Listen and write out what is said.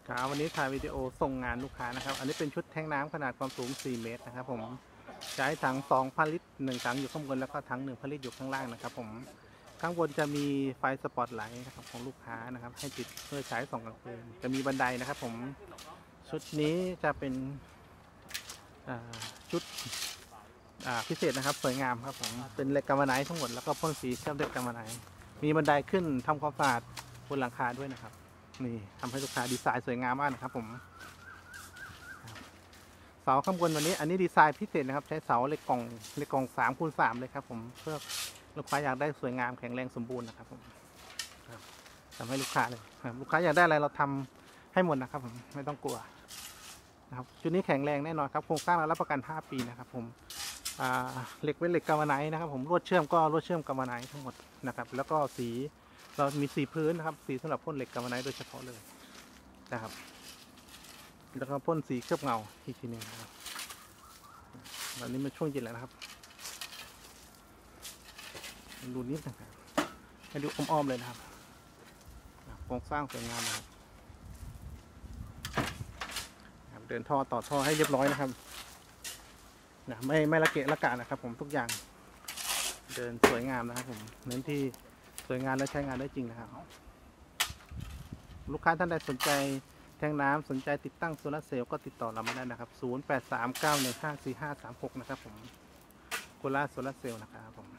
ครับวันนี้ถ่ายวิดีโอส่งงานลูกค้านะครับอันนี้เป็นชุดแทงน้ำขนาดความสูง4 เมตรนะครับผมใช้ถัง2,000 ลิตร1ถังอยู่ข้างบนแล้วก็ถัง1,000 ลิตรอยู่ข้างล่างนะครับผมข้างบนจะมีไฟสปอตไลท์นะครับของลูกค้านะครับให้ติดเพื่อใช้ส่องกลางคืนจะมีบันไดนะครับผมชุดนี้จะเป็นชุดพิเศษนะครับสวยงามครับผมเป็นเหล็กกำมะไนทั้งหมดแล้วก็พ่นสีเคลือบเหล็กกำมะไนมีบันไดขึ้นทำความสะอาดบนหลังคาด้วยนะครับนี่ทำให้ลูกค้าดีไซน์สวยงามมากนะครับผมเสาข้างบนวันนี้อันนี้ดีไซน์พิเศษนะครับใช้เสาเหล็กกล่อง3x3เลยครับผมเพื่อลูกค้าอยากได้สวยงามแข็งแรงสมบูรณ์นะครับผมทำให้ลูกค้าเลยลูกค้าอยากได้อะไรเราทำให้หมดนะครับผมไม่ต้องกลัวนะครับชุดนี้แข็งแรงแน่นอนครับโครงสร้างเรารับประกัน5 ปีนะครับผมเหล็กเป็นเหล็กกำมะไนนะครับผมลวดเชื่อมก็ลวดเชื่อมกำมะไนทั้งหมดนะครับแล้วก็สีเรามีสีพื้นนะครับสีสำหรับพ่นเหล็กกำมะไนโดยเฉพาะเลยนะครับแล้วก็พ่นสีเคลือบเงาอีกทีหนึ่งนะครับวันนี้มันช่วงเย็นแล้วนะครับดูนิดนะครับให้ดูอ้อมๆเลยนะครับโครงสร้างสวยงามนะครับเดินท่อต่อท่อให้เรียบร้อยนะครับไม่ละเกะละกะนะครับผมทุกอย่างเดินสวยงามนะครับผมเน้นที่สวยงามและใช้งานได้จริงนะครับลูกค้าท่านใดสนใจแทงน้ำสนใจติดตั้งโซลาร์เซลล์ก็ติดต่อเรามาได้นะครับ0839154536นะครับผมโคราชโซลาร์เซลล์นะครับผม